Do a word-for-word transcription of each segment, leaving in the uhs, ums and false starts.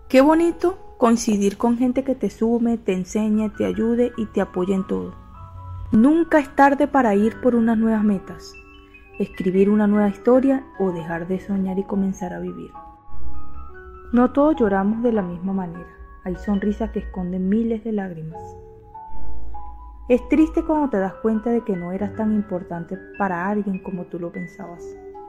Qué bonito coincidir con gente que te sume, te enseñe, te ayude y te apoye en todo. Nunca es tarde para ir por unas nuevas metas, escribir una nueva historia o dejar de soñar y comenzar a vivir. No todos lloramos de la misma manera, hay sonrisas que esconden miles de lágrimas. Es triste cuando te das cuenta de que no eras tan importante para alguien como tú lo pensabas.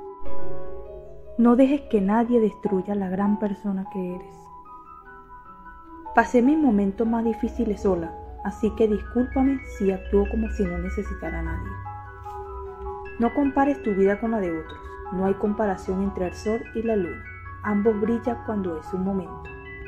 No dejes que nadie destruya la gran persona que eres. Pasé mis momentos más difíciles sola, así que discúlpame si actúo como si no necesitara a nadie. No compares tu vida con la de otros, no hay comparación entre el sol y la luna, ambos brillan cuando es su momento.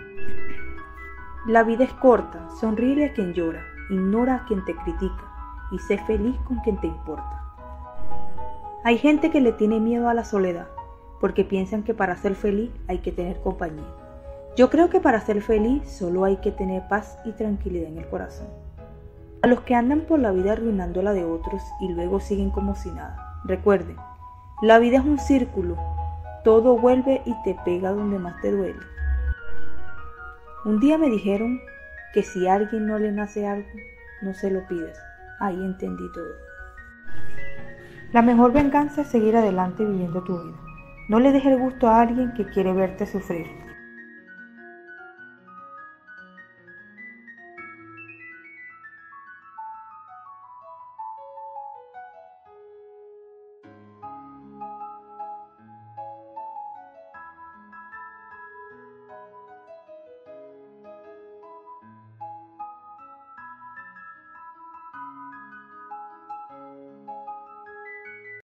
La vida es corta, sonríe a quien llora, ignora a quien te critica y sé feliz con quien te importa. Hay gente que le tiene miedo a la soledad, porque piensan que para ser feliz hay que tener compañía. Yo creo que para ser feliz solo hay que tener paz y tranquilidad en el corazón. A los que andan por la vida arruinando la de otros y luego siguen como si nada, recuerden, la vida es un círculo, todo vuelve y te pega donde más te duele. Un día me dijeron que si a alguien no le nace algo, no se lo pidas. Ahí entendí todo. La mejor venganza es seguir adelante viviendo tu vida. No le dejes el gusto a alguien que quiere verte sufrir.